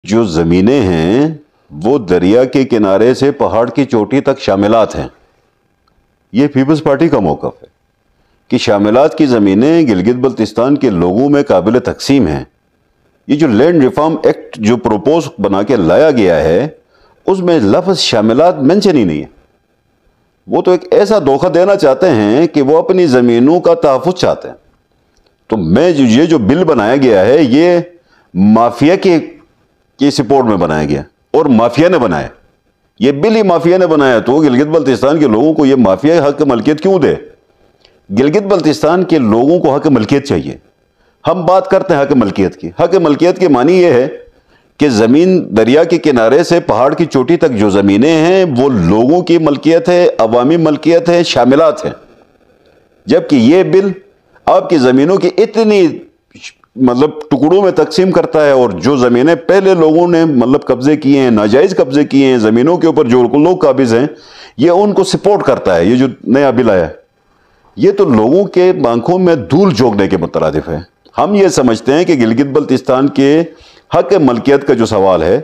जो ज़मीनें हैं वो दरिया के किनारे से पहाड़ की चोटी तक शामिलात हैं। ये पीपल्स पार्टी का मौक़िफ़ है कि शामिलात की ज़मीनें गिलगित बल्तिस्तान के लोगों में काबिल तकसीम हैं। ये जो लैंड रिफॉर्म एक्ट जो प्रपोज बना के लाया गया है उसमें लफ्ज़ शामिलात मेंशन ही नहीं है। वो तो एक ऐसा धोखा देना चाहते हैं कि वो अपनी ज़मीनों का तहफ़्फ़ुज़ चाहते हैं। तो ये जो बिल बनाया गया है ये माफिया के सपोर्ट में बनाया गया और माफिया ने बनाया। ये बिल ही माफिया ने बनाया। तो गिलगित बल्तिस्तान के लोगों को ये माफिया हक मलकियत क्यों दे? गिलगित बल्तिस्तान के लोगों को हक मलकियत चाहिए। हम बात करते हैं हक मलकियत की। हक मलकियत के मानी ये है कि ज़मीन दरिया के किनारे से पहाड़ की चोटी तक जो ज़मीनें हैं वो लोगों की मलकियत है, अवामी मलकियत है, शामिलात हैं। जबकि ये बिल आपकी ज़मीनों की इतनी टुकड़ों में तकसीम करता है और जो ज़मीनें पहले लोगों ने कब्जे किए हैं, नाजायज़ कब्जे किए हैं, ज़मीनों के ऊपर जो लोग काबिज हैं, ये उनको सपोर्ट करता है। ये जो नया बिल आया ये तो लोगों के आंखों में धूल झोंकने के मुतरादिफ है। हम ये समझते हैं कि गिलगित बल्तिस्तान के हक मलकियत का जो सवाल है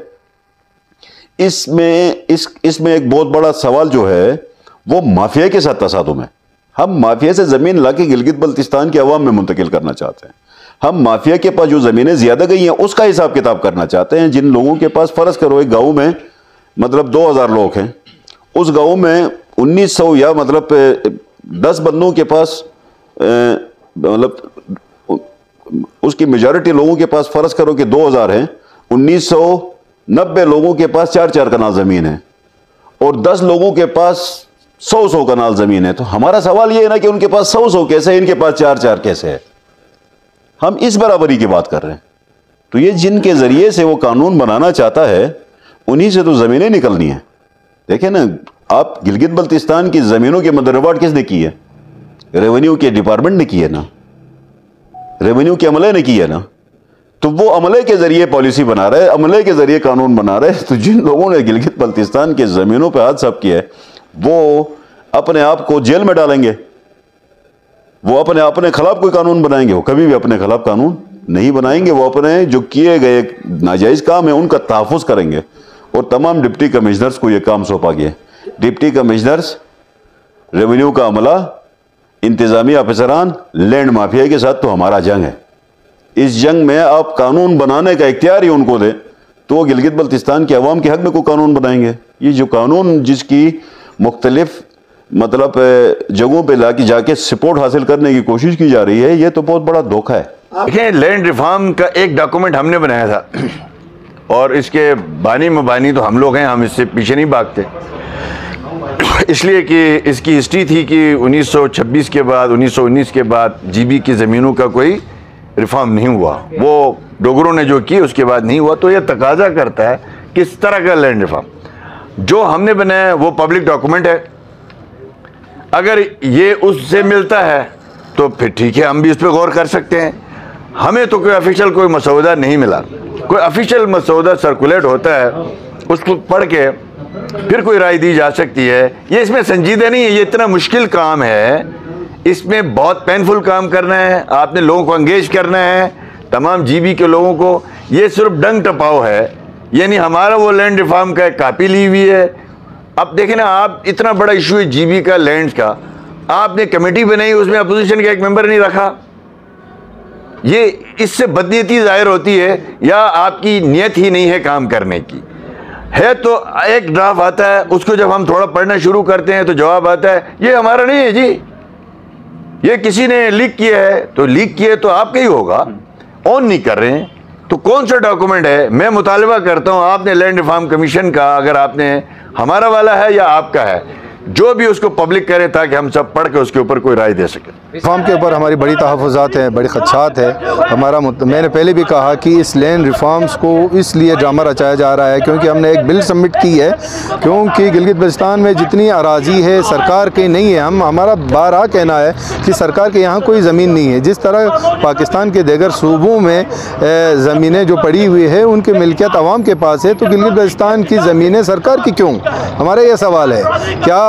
इसमें एक बहुत बड़ा सवाल जो है वो माफिया के साथ तसादुम है। हम माफिया से ज़मीन ला के गिलगित बल्तिस्तान के अवाम में मुंतकिल करना चाहते हैं। हम माफिया के पास जो ज़मीनें ज़्यादा गई हैं उसका हिसाब किताब करना चाहते हैं। जिन लोगों के पास फ़र्ज़ करो एक गाँव में 2000 लोग हैं, उस गाँव में 1900 या 10 बंदों के पास उसकी मेजॉरिटी लोगों के पास फ़र्ज़ करो कि 2000 हैं, 1990 लोगों के पास 4-4 कनाल ज़मीन है और 10 लोगों के पास 100 कनाल ज़मीन है। तो हमारा सवाल ये है ना कि उनके पास 100 कैसे है, इनके पास 4-4 कैसे है? हम इस बराबरी की बात कर रहे हैं। तो ये जिनके ज़रिए से वो कानून बनाना चाहता है उन्हीं से तो ज़मीनें निकलनी है। देखें ना, आप गिलगित बल्तिस्तान की ज़मीनों की मदरवाट किसने की है? रेवेन्यू के डिपार्टमेंट ने की है ना, रेवेन्यू के अमले ने की है ना। तो वो अमले के ज़रिए पॉलिसी बना रहे, अमले के ज़रिए कानून बना रहे। तो जिन लोगों ने गिलगित बल्तिस्तान के ज़मीनों पर हाथ साफ किया है वो अपने आप को जेल में डालेंगे, वो अपने खिलाफ कोई कानून बनाएंगे? वो कभी भी अपने खिलाफ कानून नहीं बनाएंगे। वो अपने जो किए गए नाजायज़ काम है उनका तहफ़्फ़ुज़ करेंगे। और तमाम डिप्टी कमिश्नर्स को यह काम सौंपा गया। डिप्टी कमिश्नर्स, रेवेन्यू का अमला, इंतज़ामी अफसरान, लैंड माफिया के साथ तो हमारा जंग है। इस जंग में आप कानून बनाने का इख्तियार ही उनको दें तो वो गिलगित बल्तिस्तान के अवाम के हक में कोई कानून बनाएंगे। ये जो कानून जिसकी मुख्तलिफ जगहों पे जाके सपोर्ट हासिल करने की कोशिश की जा रही है, ये तो बहुत बड़ा धोखा है। देखिए, लैंड रिफॉर्म का एक डॉक्यूमेंट हमने बनाया था और इसके बानी मबानी तो हम लोग हैं, हम इससे पीछे नहीं भागते। इसलिए कि इसकी हिस्ट्री थी कि 1926 के बाद 1919 के बाद जीबी की ज़मीनों का कोई रिफॉर्म नहीं हुआ, वो डोगरों ने जो की उसके बाद नहीं हुआ। तो यह तकाजा करता है किस तरह का लैंड रिफॉर्म जो हमने बनाया वो पब्लिक डॉक्यूमेंट है। अगर ये उससे मिलता है तो फिर ठीक है, हम भी इस पर गौर कर सकते हैं। हमें तो कोई ऑफिशियल कोई मसौदा नहीं मिला। कोई ऑफिशियल मसौदा सर्कुलेट होता है, उसको पढ़ के फिर कोई राय दी जा सकती है। ये इसमें संजीदा नहीं है, ये इतना मुश्किल काम है, इसमें बहुत पेनफुल काम करना है, आपने लोगों को एंगेज करना है, तमाम जीबी के लोगों को। ये सिर्फ डंग टपाव है, यानी हमारा वो लैंड रिफॉर्म का एक कापी ली हुई है। अब देखें ना, आप इतना बड़ा इशू है जीबी का, लैंड का, आपने कमेटी बनाई, उसमें अपोजिशन का एक मेंबर नहीं रखा। ये इससे बदनीयती जाहिर होती है या आपकी नीयत ही नहीं है काम करने की। है तो एक ड्राफ्ट आता है, उसको जब हम थोड़ा पढ़ना शुरू करते हैं तो जवाब आता है ये हमारा नहीं है जी, ये किसी ने लीक किया है। तो लीक किया तो आपका ही होगा, ऑन नहीं कर रहे हैं तो कौन सा डॉक्यूमेंट है? मैं मुतालबा करता हूं आपने लैंड रिफॉर्म कमीशन का, अगर आपने हमारा वाला है या आपका है, जो भी उसको पब्लिक करे ताकि हम सब पढ़ के उसके ऊपर कोई राय दे सके। रिफॉर्म के ऊपर हमारी बड़ी तहफ़्फ़ुज़ात हैं, बड़ी ख़दशात है। मैंने पहले भी कहा कि इस लैंड रिफॉर्म्स को इसलिए ड्रामा रचाया जा रहा है क्योंकि हमने एक बिल सबमिट की है, क्योंकि गिलगित बल्तिस्तान में जितनी अराज़ी है सरकार की नहीं है। हमारा बारहा कहना है कि सरकार के यहाँ कोई ज़मीन नहीं है। जिस तरह पाकिस्तान के दीगर सूबों में ज़मीनें जो पड़ी हुई है उनकी मिल्कियत अवाम के पास है, तो गिलगित बल्तिस्तान की ज़मीनें सरकार की क्यों? हमारा यह सवाल है। क्या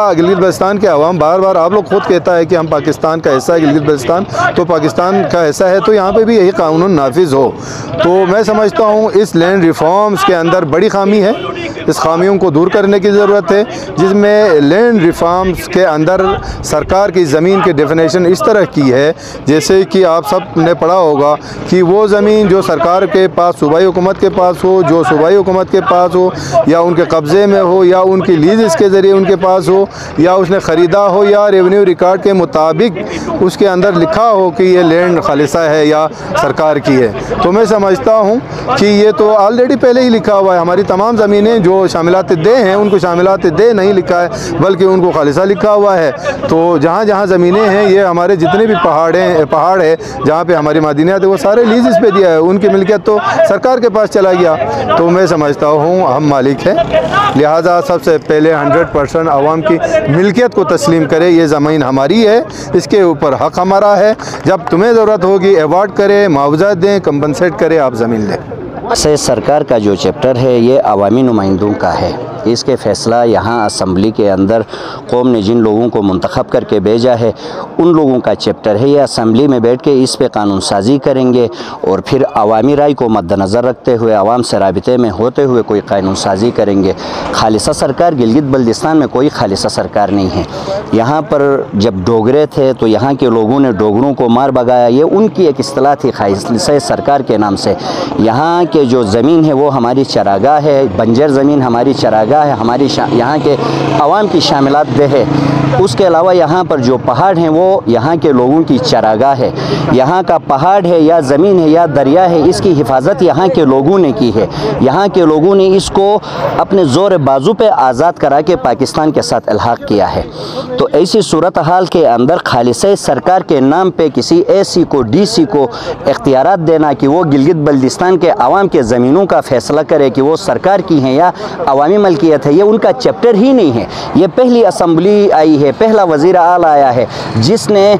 गिलगित बल्तिस्तान के अवाम बार बार, आप लोग खुद कहता है कि हम पाकिस्तान का हिस्सा है गिलगित बल्तिस्तान, तो पाकिस्तान का हिस्सा है तो यहाँ पे भी यही कानून नाफिज हो। तो मैं समझता हूँ इस लैंड रिफॉर्म्स के अंदर बड़ी खामी है, इस खामियों को दूर करने की ज़रूरत है, जिसमें लैंड रिफॉर्म्स के अंदर सरकार की ज़मीन की डेफिनेशन इस तरह की है जैसे कि आप सब ने पढ़ा होगा कि वो ज़मीन जो सरकार के पास, सूबाई हुकूमत के पास हो, जो सूबाई हुकूमत के पास हो या उनके कब्ज़े में हो या उनकी लीज़ के ज़रिए उनके पास हो या उसने ख़रीदा हो या रेवेन्यू रिकॉर्ड के मुताबिक उसके अंदर लिखा हो कि ये लैंड खालिसा है या सरकार की है, तो मैं समझता हूँ कि ये तो ऑलरेडी पहले ही लिखा हुआ है। हमारी तमाम ज़मीनें जो शामिलात दे हैं उनको शामिलात दे नहीं लिखा है बल्कि उनको खालिसा लिखा हुआ है। तो जहाँ जहाँ ज़मीनें हैं, ये हमारे जितने भी पहाड़ है जहाँ पे हमारी मादिनियात है, वो सारे लीज इस पे दिया है, उनकी मिल्कियत तो सरकार के पास चला गया। तो मैं समझता हूँ हम मालिक हैं, लिहाजा सबसे पहले 100% आवाम की मिल्कियत को तस्लीम करें। ये ज़मीन हमारी है, इसके ऊपर हक़ हमारा है। जब तुम्हें ज़रूरत होगी अवार्ड करें, मुआवजा दें, कंपनसेट करें, आप ज़मीन लें। से सरकार का जो चैप्टर है ये अवामी नुमाइंदों का है। इसके फ़ैसला यहाँ असम्बली के अंदर कौम ने जिन लोगों को मुंतखब करके भेजा है उन लोगों का चैप्टर है। ये असम्बली में बैठ के इस पे कानून साजी करेंगे और फिर अवामी राय को मद्दनज़र रखते हुए आवाम से राबिते में होते हुए कोई कानून साजी करेंगे। खालिसा सरकार गिलगित बल्तिस्तान में कोई खालिसा सरकार नहीं है। यहाँ पर जब डोगरे थे तो यहाँ के लोगों ने डोगरों को मार भगाया, ये उनकी एक इस्तिलाह थी खालिसा सरकार के नाम से। यहाँ के जो ज़मीन है वो हमारी चरागाह है, बंजर ज़मीन हमारी चरागाह है, हमारी यहाँ के अवाम की शामिलात दे है। उसके अलावा यहाँ पर जो पहाड़ हैं वो यहाँ के लोगों की चरागाह है। यहाँ का पहाड़ है या ज़मीन है या दरिया है, इसकी हिफाजत यहाँ के लोगों ने की है। यहाँ के लोगों ने इसको अपने ज़ोर बाजू पे आज़ाद करा के पाकिस्तान के साथ इल्हाक़ किया है। तो ऐसी सूरत हाल के अंदर खालिसा सरकार के नाम पे किसी एसी को, डीसी को इख्तियारात देना कि वो गिलगित बल्तिस्तान के अवाम के ज़मीनों का फ़ैसला करे कि वो सरकार की हैं या अवामी मलकियत है, ये उनका चैप्टर ही नहीं है। ये पहली असम्बली आई है, पहला वज़ीर आला आया है जिसने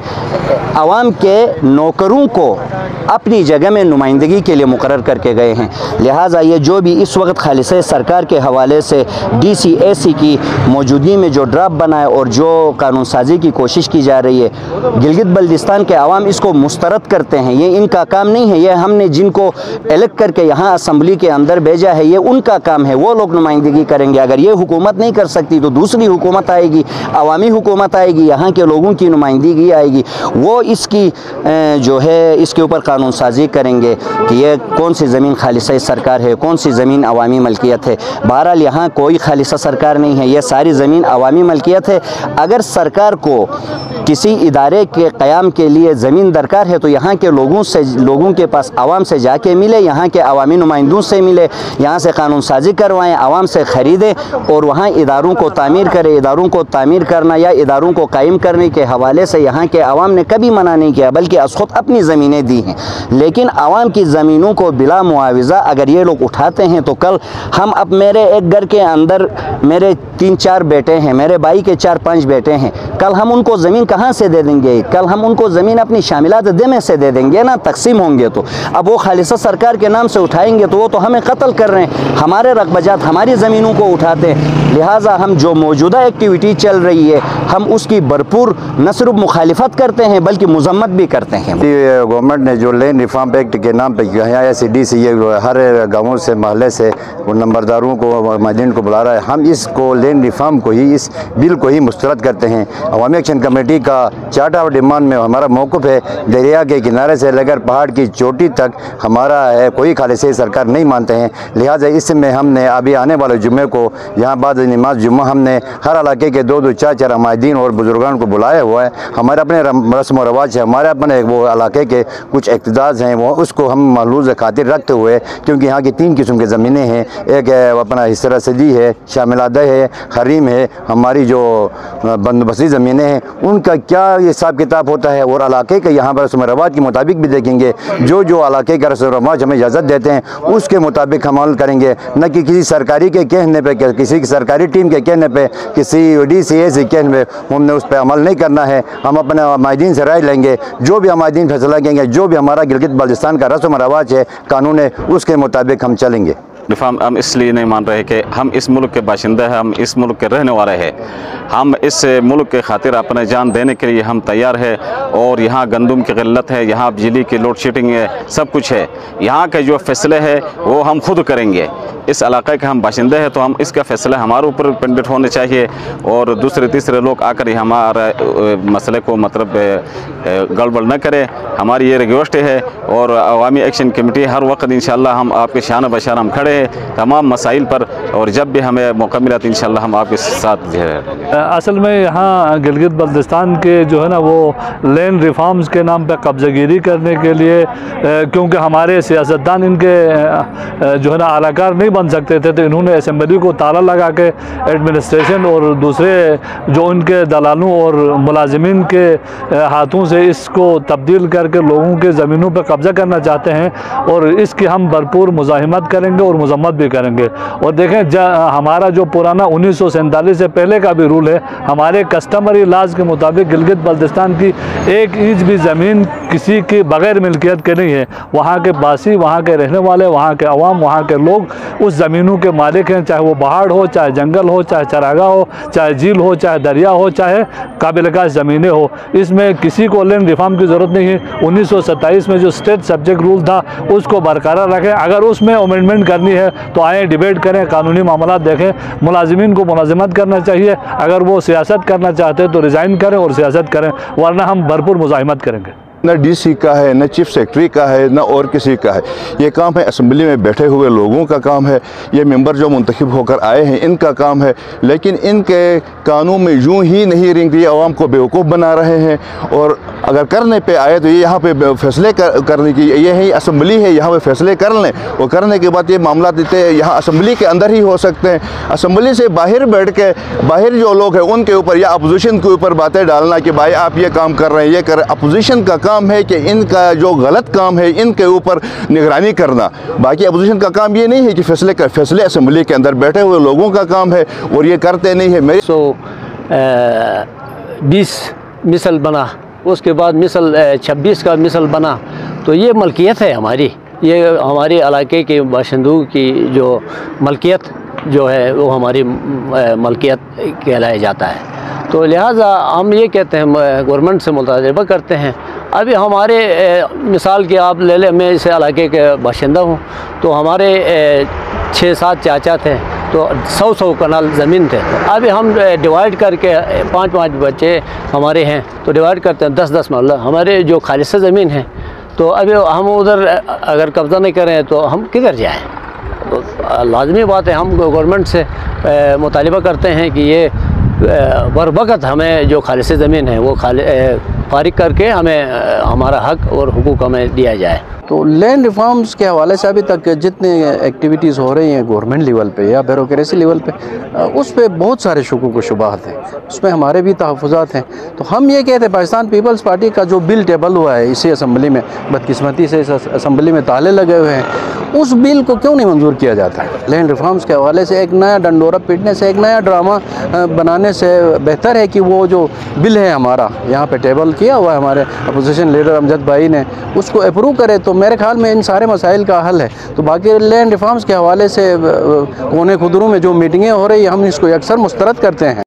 अवाम के नौकरों को अपनी जगह में नुमाइंदगी के लिए मुकर्रर करके गए हैं। लिहाजा ये जो भी इस वक्त खालिसा सरकार के हवाले से डीसी एसी की मौजूदगी में जो ड्राफ्ट बनाए और जो कानून साजी की कोशिश की जा रही है, गिलगित बल्तिस्तान के अवाम इसको मुस्तरद करते हैं। ये इनका काम नहीं है, ये हमने जिनको इलेक्ट करके यहाँ असम्बली के अंदर भेजा है ये उनका काम है, वो लोग नुमाइंदगी करेंगे। अगर ये हुकूमत नहीं कर सकती तो दूसरी हुकूमत आएगी, अवामी हुकूमत आएगी, यहाँ के लोगों की नुमाइंदगी आएगी, वो इसकी जो है इसके ऊपर कानून साजी करेंगे कि ये कौन सी ज़मीन खालिसा सरकार है, कौन सी ज़मीन अवामी मलकियत है। बहरहाल यहाँ कोई खालिसा सरकार नहीं है, ये सारी ज़मीन अवामी मलकियत है। अगर सरकार को किसी इदारे के क़याम के लिए ज़मीन दरकार है तो यहाँ के लोगों के पास आवाम से जाके मिले, यहाँ के अवामी नुमाइंदों से मिले, यहाँ से कानून साजी करवाएँ, आवाम से ख़रीदें और वहाँ इदारों को तामीर करें। इदारों को तामीर करना या इदारों को कायम करने के हवाले से यहाँ के आवाम ने कभी मना नहीं किया, बल्कि खुद अपनी ज़मीनें दी हैं। लेकिन आवाम की ज़मीनों को बिला मुआवजा अगर ये लोग उठाते हैं तो कल हम, अब मेरे एक घर के अंदर मेरे 3-4 बेटे हैं, मेरे भाई के 4-5 बेटे हैं, कल हम उनको ज़मीन कहाँ से दे देंगे? कल हम उनको ज़मीन अपनी शामिलात दे में से दे देंगे ना, तकसीम होंगे तो। अब वो खालिसा सरकार के नाम से उठाएंगे तो वो तो हमें कत्ल कर रहे हैं, हमारे रकबजात हमारी ज़मीनों को उठाते हैं। लिहाजा हम जो मौजूदा एक्टिविटी चल रही है हम उसकी भरपूर न सिर्फ मुखालिफत करते हैं बल्कि मजम्मत भी करते हैं। गवर्नमेंट ने जो लैंड रिफॉर्म एक्ट के नाम पे यहाँ एसडी से ये हर गाँवों से महल्ले से वो नंबरदारों को माजिन को बुला रहा है, हम इसको लैंड रिफॉर्म को ही, इस बिल को ही मुस्तरद करते हैं। अवामी एक्शन कमेटी का चार्टर ऑफ डिमांड में हमारा मौक़िफ़ है, दरिया के किनारे से लेकर पहाड़ की चोटी तक हमारा है, कोई खालिसा सरकार नहीं मानते हैं। लिहाजा इसमें हमने अभी आने वाले जुम्मे को यहाँ बाद नमाज जुम्मा हमने हर इलाके के 2-2, 4-4 अमायदीन और बुजुर्गान को बुलाया हुआ है। हमारे अपने रस्म व रवाज है, हमारे अपने वो इलाके के कुछ इक़्तिदार हैं, वो उसको हम महलूज़ खातिर रखते हुए, क्योंकि यहाँ की 3 किस्म की ज़मीनें हैं, एक अपना हिस्सा रसीदी है, शामिलादा है, हरीम है, हमारी जो बंदोबस्ती ज़मीनें हैं उनका क्या हिसाब किताब होता है और इलाके के यहाँ पर रस्म रवाज के मुताबिक भी देखेंगे। जो इलाके का रस्म रवाज हमें इजाज़त देते हैं उसके मुताबिक हम अमल करेंगे, न कि किसी सरकारी के कहने पर, किसी सरकारी टीम के कहने पे, किसी डीसीए से कहने पे हमने उस पर अमल नहीं करना है। हम अपने अमायदीन से राय लेंगे, जो भी अमायदीन फैसला करेंगे, जो भी हमारा गिलगित बल्तिस्तान का रस्म रवाज है, कानून है, उसके मुताबिक हम चलेंगे। रिफॉर्म हम इसलिए नहीं मान रहे कि हम इस मुल्क के बाशिंदे हैं, हम इस मुल्क के रहने वाले हैं। हम इस मुल्क के खातिर अपने जान देने के लिए हम तैयार है। और यहाँ गंदम की क़िल्लत है, यहाँ बिजली की लोड शेडिंग है, सब कुछ है। यहाँ के जो फैसले हैं वो हम खुद करेंगे। इस इलाके के हम बाशिंदे हैं तो हम इसका फैसला हमारे ऊपर डिपेंडेंट होने चाहिए और दूसरे तीसरे लोग आकर हमारे मसले को मतलब गड़बड़ न करें। हमारी ये रिक्वेस्ट है और अवामी एक्शन कमेटी हर वक्त इंशाल्लाह हम आपके शान बशान हम खड़े हैं तमाम मसाइल पर, और जब भी हमें मौका मिला तो इंशाल्लाह हम आपके साथ हैं। असल में यहाँ गिलगित बल्तिस्तान के जो है ना वो लैंड रिफॉर्म्स के नाम पे कब्ज़ागिरी करने के लिए, क्योंकि हमारे सियासतदान इनके जो है ना आलाकार नहीं बन सकते थे, तो इन्होंने असम्बली को ताला लगा के एडमिनिस्ट्रेशन और दूसरे जो उनके दलालों और मुलाजिमीन के हाथों से इसको तब्दील करके लोगों के ज़मीनों पर कब्ज़ा करना चाहते हैं। और इसकी हम भरपूर मुज़ाहिमत करेंगे और मज़म्मत भी करेंगे। और देखें हमारा जो पुराना 1947 से पहले का भी रूल है, हमारे कस्टमरी लाज के मुताबिक गिलगित बल्तिस्तान की 1 इंच भी ज़मीन किसी की बग़ैर मिल्कियत के नहीं है। वहाँ के बासी, वहाँ के रहने वाले, वहाँ के अवाम, वहाँ के लोग उस ज़मीनों के मालिक हैं, चाहे वो पहाड़ हो, चाहे जंगल हो, चाहे चरागाह हो, चाहे झील हो, चाहे दरिया हो, चाहे काबिल-ए-काश ज़मीनें हो। इसमें किसी को लैंड रिफॉर्म की ज़रूरत नहीं है। 1927 में जो स्टेट सब्जेक्ट रूल था उसको बरकरार रखें। अगर उसमें अमेंडमेंट करनी है तो आए डिबेट करें, कानूनी मामला देखें। मुलाजिमीन को मुलाजिमत करना चाहिए। अगर वो सियासत करना चाहते हैं तो रिज़ाइन करें और सियासत करें, वरना हम भरपूर मुज़ाहिमत करेंगे। न डीसी का है, न चीफ सेक्रेटरी का है, न और किसी का है। ये काम है असम्बली में बैठे हुए लोगों का काम है। ये मेंबर जो मुंतखब होकर आए हैं इनका काम है। लेकिन इनके कानून में यूं ही नहीं रेंगती, आवाम को बेवकूफ़ बना रहे हैं। और अगर करने पे आए तो ये यहाँ पे फैसले करने की ये है असम्बली है, यहाँ पे फैसले कर लें और करने के बाद ये मामला देते यहाँ असम्बली के अंदर ही हो सकते हैं। असम्बली से बाहर बैठ के बाहर जो लोग हैं उनके ऊपर या अपोजिशन के ऊपर बातें डालना कि भाई आप ये काम कर रहे हैं, ये कर। अपोजिशन का काम है कि इनका जो गलत काम है इनके ऊपर निगरानी करना। बाकी अपोजिशन का काम ये नहीं है कि फैसले असम्बली के अंदर बैठे हुए लोगों का काम है और ये करते नहीं है। मेरे 20 मिसल बना, उसके बाद मिसल 26 का मिसल बना, तो ये मलकियत है हमारी। ये हमारे इलाके के बाशिंदों की जो मलकियत जो है वो हमारी मलकियत कहलाया जाता है। तो लिहाजा हम ये कहते हैं, गवर्नमेंट से मुतालबा करते हैं। अभी हमारे मिसाल के आप ले लें, मैं इस इलाके के बाशिंदा हूँ, तो हमारे 6-7 चाचा थे, तो 100 कनाल ज़मीन थे। अभी हम डिवाइड करके 5-5 बच्चे हमारे हैं तो डिवाइड करते हैं 10-10 मोहल्ला हमारे जो खालिस ज़मीन है। तो अभी हम उधर अगर कब्ज़ा नहीं करें तो हम किधर जाएँ? तो लाजमी बात है, हम गवर्नमेंट से मुतालिबा करते हैं कि ये बर वक़्त हमें जो खालिस ज़मीन है वो फारिग करके हमें हमारा हक़ और हुकूक हमें दिया जाए। तो लैंड रिफॉर्म्स के हवाले से अभी तक जितने एक्टिविटीज़ हो रही हैं गवर्नमेंट लेवल पे या ब्यूरोक्रेसी लेवल पे, उस पर बहुत सारे शुकूक व शुबहात हैं, उसमें हमारे भी तहफ़्फ़ुज़ात हैं। तो हम ये कहते हैं पाकिस्तान पीपल्स पार्टी का जो बिल टेबल हुआ है इसी असम्बली में, बदकिस्मती से इस असम्बली में ताले लगे हुए हैं, उस बिल को क्यों नहीं मंजूर किया जाता है? लैंड रिफॉर्म्स के हवाले से एक नया डंडोरा पीटने से, एक नया ड्रामा बनाने से बेहतर है कि वो जो बिल है हमारा यहाँ पे टेबल किया हुआ है हमारे अपोजिशन लीडर अमजद भाई ने, उसको अप्रूव करे तो मेरे ख्याल में इन सारे मसाइल का हल है। तो बाकी लैंड रिफॉर्म्स के हवाले से कोने खुदरू में जो मीटिंगें हो रही हैं हम इसको अक्सर मुस्तरद करते हैं।